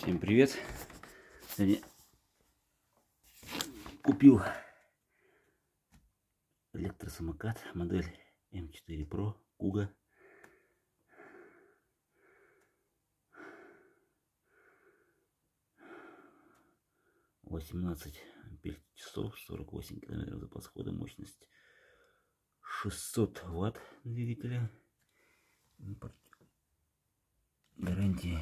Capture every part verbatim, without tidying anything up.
Всем привет! Сегодня купил электросамокат, модель эм четыре про Kuga. восемнадцать ампер-часов, сорок восемь километров запас хода, мощность шестьсот ватт двигателя. Гарантия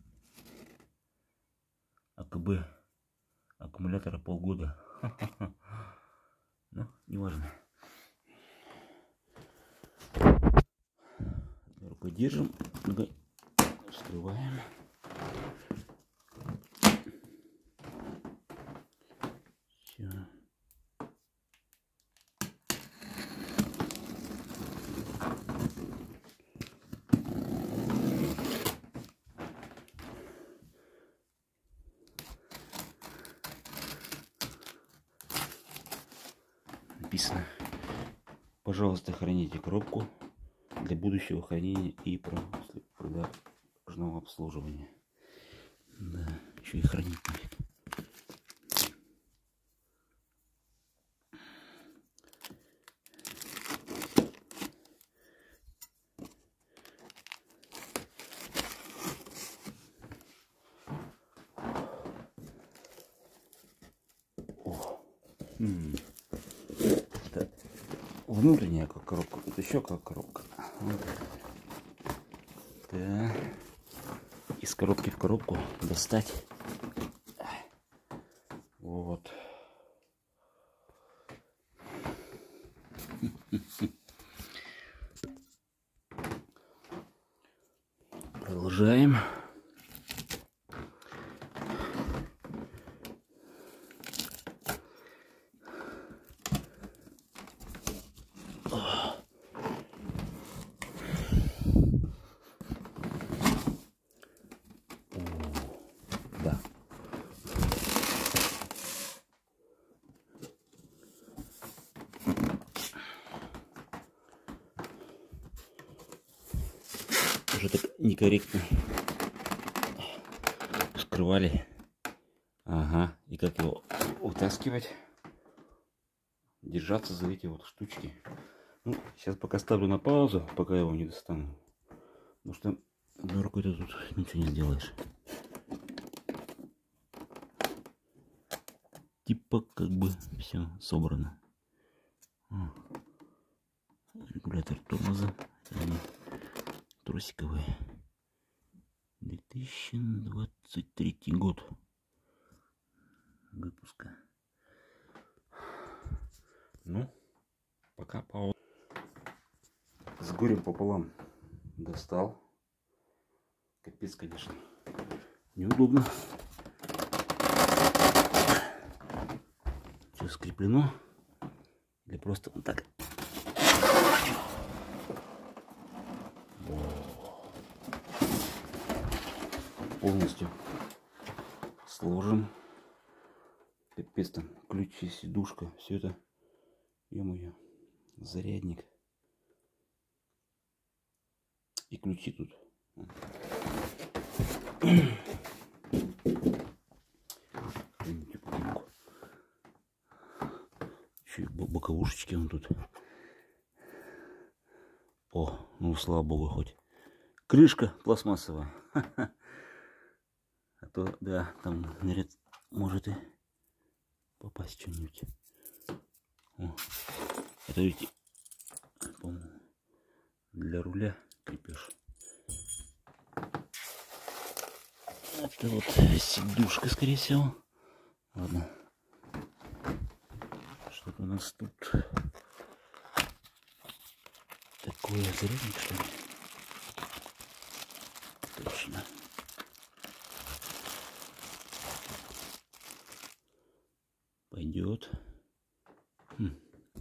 АКБ аккумулятора полгода. Ну, неважно. Рукой держим, вскрываем. Все. Написано: пожалуйста, храните коробку для будущего хранения и продажного обслуживания. Да, еще и хранить нафиг. О, м -м. Это внутренняя как коробка, это еще как коробка. Вот. Да. Из коробки в коробку достать. Вот. Продолжаем. Да. Уже так некорректно вскрывали. Ага. И как его вытаскивать? Держаться за эти вот штучки. Ну, сейчас пока ставлю на паузу, пока его не достану. Потому что одной рукой ты тут ничего не сделаешь. Типа как бы все собрано. О, регулятор тормоза. Они тросиковые. две тысячи двадцать третий год выпуска. Ну, пока пауза. С горем пополам достал. Капец, конечно. Неудобно. Все скреплено. Или просто вот так. Полностью сложен. Капец, там ключи, сидушка, все это. Ё-моё, зарядник. И ключи тут. Еще и боковушечки он тут. О, ну слава богу, хоть крышка пластмассовая. А то, да, там, говорят, может и попасть что-нибудь. Это ведь, по-моему, для руля крепеж. Это вот сидушка, скорее всего. Ладно. Что-то у нас тут такое, зарядник, что ли? Точно. Пойдет. Хм.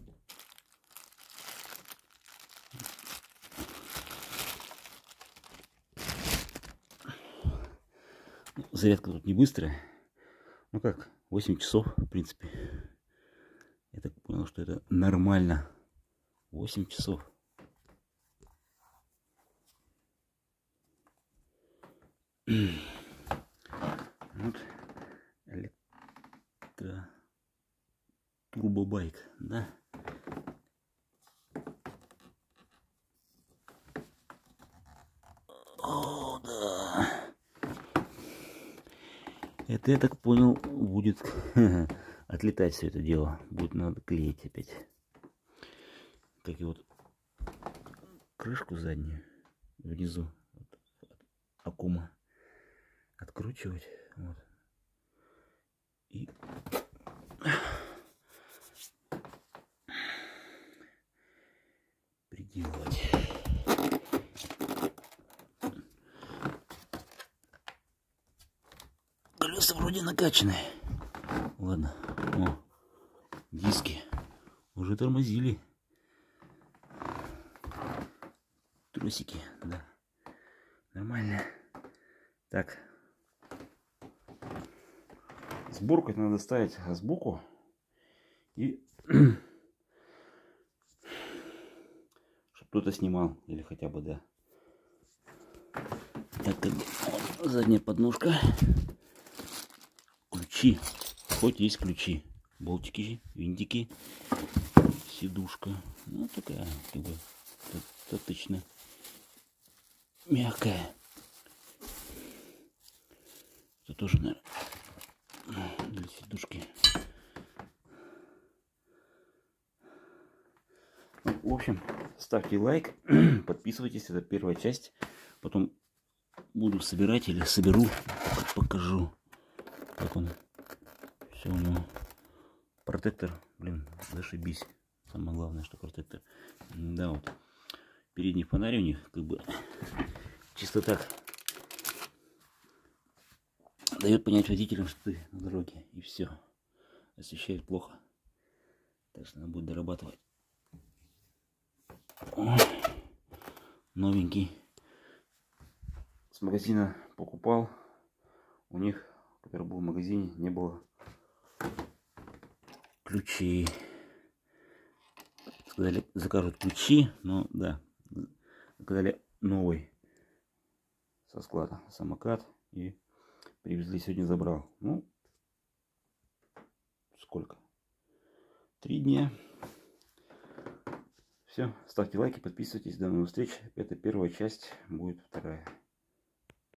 Зарядка тут не быстрая. Ну как, восемь часов, в принципе. Я так понял, что это нормально. восемь часов. байк, да? О, да. Это, я так понял, будет отлетать все это дело. Будет надо клеить опять. Как и вот крышку заднюю внизу вот, аккума откручивать. Вот. И приделывать. Колеса вроде накачанные. Ладно. О, диски уже тормозили. Трусики, да. Нормально. Так. Сборку надо ставить сбоку. И чтобы кто-то снимал. Или хотя бы, да. Так, как бы, вот, задняя подножка. Ключи. Хоть есть ключи. Болтики, винтики. Сидушка. Ну, такая, как бы, достаточно мягкая. Это тоже, наверное, для сидушки. Ну, в общем, ставьте лайк, подписывайтесь. Это первая часть. Потом буду собирать или соберу, покажу, как он. Все у него. Протектор, блин, зашибись. Самое главное, что протектор. Да, вот. Передний фонарь у них, как бы, чисто так дает понять водителям, что ты на дороге. И все. Освещает плохо. Так что надо будет дорабатывать. О, новенький. С магазина покупал. У них, который был в магазине, не было ключей. Сказали, закажут ключи, но да, заказали новый со склада самокат и привезли, сегодня забрал. Ну, сколько? Три дня. Все, ставьте лайки, подписывайтесь. До новых встреч. Это первая часть, будет вторая.